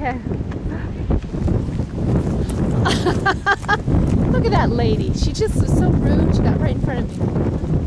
Yeah. Look at that lady. She just was so rude. She got right in front of me.